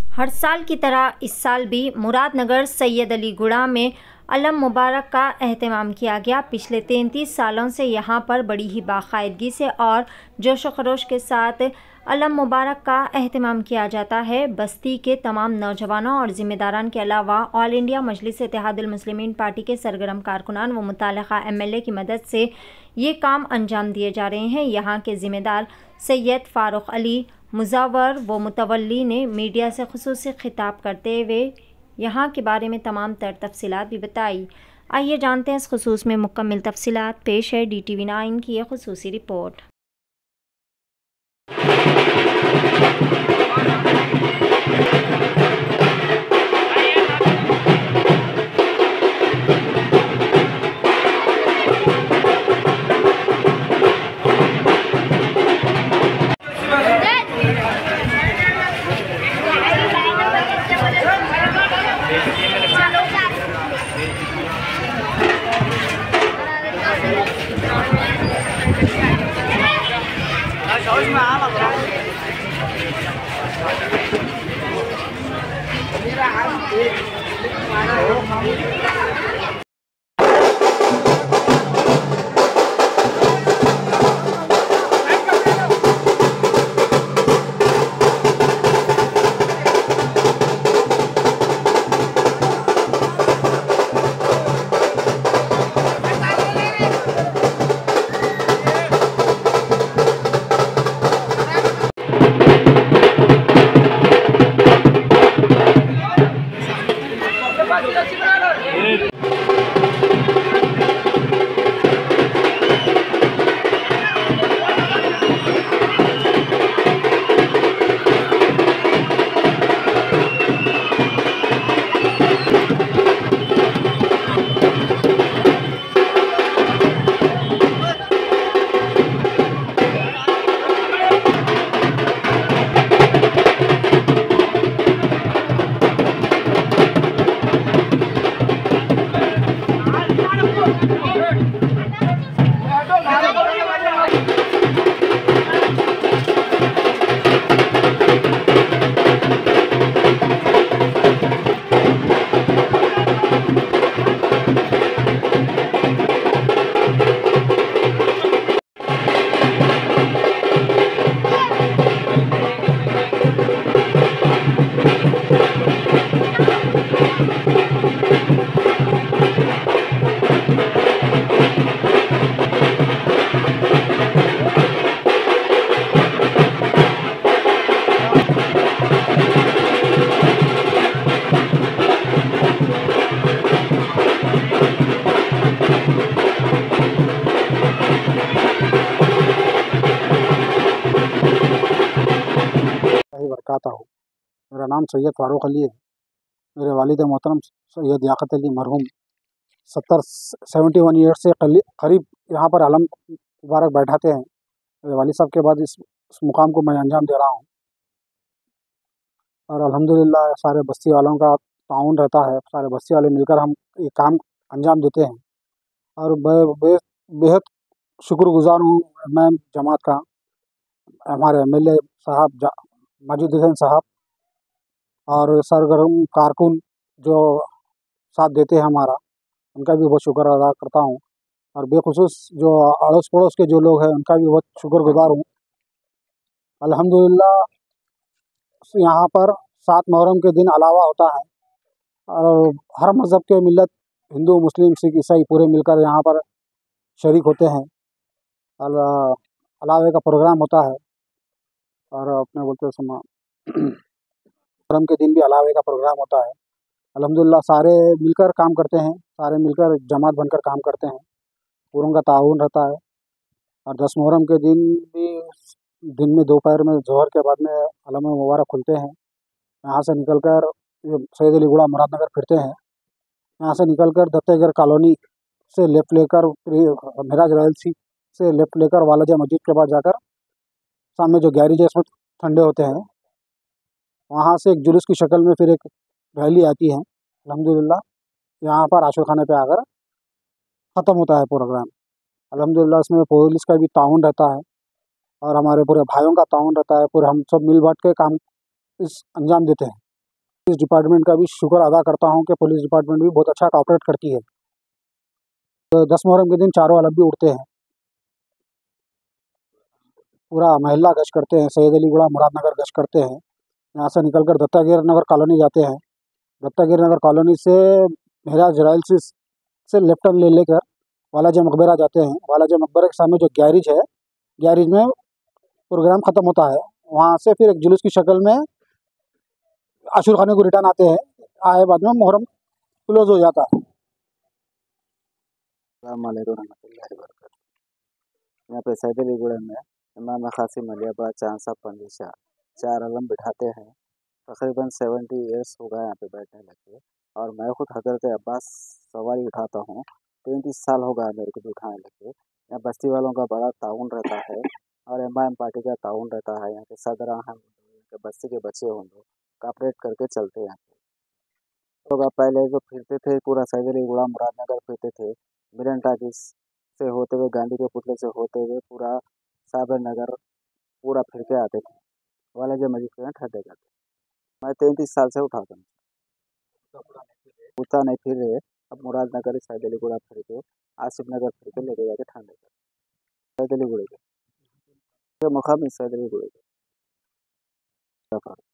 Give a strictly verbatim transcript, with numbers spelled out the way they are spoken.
हर साल की तरह इस साल भी मुरादनगर सैयद अली गुड़ा में अलम मुबारक का एहतमाम किया गया। पिछले तैंतीस सालों से यहाँ पर बड़ी ही बाकायदगी से और जोश व खरोश के साथ अलम मुबारक का एहतमाम किया जाता है। बस्ती के तमाम नौजवानों और ज़िम्मेदारान के अलावा all India Majlis Ittehadul Muslimeen party के सरगर्म कारकुनान व मुताल्लिक़ा एम एल ए की मदद से ये काम अंजाम दिए जा रहे हैं। यहाँ के ज़िम्मेदार सैयद फ़ारूक अली मुज़व्वर व मुतवल्ली ने मीडिया से ख़ुसूसी खिताब करते हुए यहाँ के बारे में तमाम तर तफसीलात भी बताई। आइए जानते हैं इस खुसूस में मुकम्मल तफसीलात। पेश है डी टी वी नाइन की यह खुसूसी रिपोर्ट। बरकाता हो। मेरा नाम सैयद फ़ारूक अली है। मेरे वालिद मोहतरम सैयद याक़त अली मरहूम सत्तर सेवेंटी वन ईयर से करीब यहाँ पर अलम मुबारक बैठाते हैं। मेरे वालिद साहब के बाद इस, इस मुकाम को मैं अंजाम दे रहा हूँ और अल्हम्दुलिल्लाह सारे बस्ती वालों का ताउन रहता है। सारे बस्ती वाले मिलकर हम ये काम अंजाम देते हैं और बे, बेहद शुक्रगुज़ार हूँ मैं जमात का, हमारे एम एल ए साहब माजिद हुसैन साहब और सरगर्म कारकुन जो साथ देते हैं हमारा, उनका भी बहुत शुक्र अदा करता हूँ और बेखुसूस जो अड़ोस पड़ोस के जो लोग हैं उनका भी बहुत शुक्रगुज़ार हूँ। अल्हम्दुलिल्लाह यहाँ पर सात मुहर्रम के दिन अलावा होता है और हर मज़हब के मिल्लत हिंदू मुस्लिम सिख ईसाई पूरे मिलकर यहाँ पर शरीक होते हैं। अलावे का प्रोग्राम होता है और अपने बोलते समा मुहर्रम के दिन भी अलावे का प्रोग्राम होता है। अल्हम्दुलिल्लाह सारे मिलकर काम करते हैं, सारे मिलकर जमात बनकर काम करते हैं, पूरों का ताउन रहता है। और दस मुहर्रम के दिन भी दिन में दोपहर में ज़ोहर के बाद में अलम मुबारक खुलते हैं। यहाँ से निकलकर ये सैयद अली गुड़ा मुरादनगर फिरते हैं। यहाँ से निकलकर दत्तेगर कॉलोनी से लेफ़्ट लेकर मिराज रॉयल सी से लेफ़्ट लेकर वालाजा मस्जिद के बाद जाकर सामने जो गैरेज में ठंडे होते हैं, वहाँ से एक जुलूस की शक्ल में फिर एक रैली आती है। अल्हम्दुलिल्लाह यहाँ पर आशुर खाने पे आकर ख़त्म होता है प्रोग्राम। अल्हम्दुलिल्लाह इसमें पुलिस का भी ताउन रहता है और हमारे पूरे भाइयों का ताउन रहता है। पूरे हम सब मिल बांट के काम इस अंजाम देते हैं। पुलिस डिपार्टमेंट का भी शुक्र अदा करता हूँ कि पुलिस डिपार्टमेंट भी बहुत अच्छा कॉपरेट करती है। तो दस मुहर्रम के दिन चारों अलग भी उड़ते हैं, पूरा महल्ला गश्त करते हैं, सैयद अलीगुड़ा मुरादनगर गश्त करते हैं। यहाँ से निकलकर दत्तागिर नगर कॉलोनी जाते हैं। दत्तागिर नगर कॉलोनी से महराज रॉयल से लेफ्ट टर्न ले लेकर वालाजी मकबरा जाते हैं। वालाजी मकबरे के सामने जो गैरेज है, गैरेज में प्रोग्राम ख़त्म होता है। वहाँ से फिर एक जुलूस की शक्ल में आशूर खाने को रिटर्न आते हैं। आए बाद में मुहर्रम क्लोज हो जाता है। अस्सलाम वालेकुम रहमतुल्लाहि व बरकातहू। यहाँ पे सैयद अलीगुड़ा में इमाम क़ासिम अलियाबाद चांद साहब पंडिशा चार आलम बिठाते हैं। तकरीबन सेवेंटी ईयर्स हो गए यहाँ पे बैठने लगे, और मैं खुद हज़रत अब्बास सवारी उठाता हूँ। तैंतीस साल हो गया मेरे को भी उठाने लगे। यहाँ बस्ती वालों का बड़ा ताउन रहता है, और एम आई एम पार्टी का ताउन रहता है। यहाँ के सदर हैं, बस्ती के बच्चे हों लोग कापरेट करके चलते हैं। यहाँ पे लोग पहले जो फिरते थे पूरा सैयद अलीगुड़ा मुरादनगर फिरते थे, मिलन टाकिस से होते हुए गांधी के पुतले से होते हुए पूरा साबर नगर पूरा फिर के आते थे। वालाजी मस्जिद के यहाँ ठहरते जाते। मैं तैंतीस साल से उठाता हूँ, उतना नहीं फिर रहे। अब मुरादनगर सैयद अलीगुड़ा फिर के आसिफ नगर फिर के लेके जाके ठंडे सैयद अलीगुड़े के मुकाम सैयद अलीगुड़े के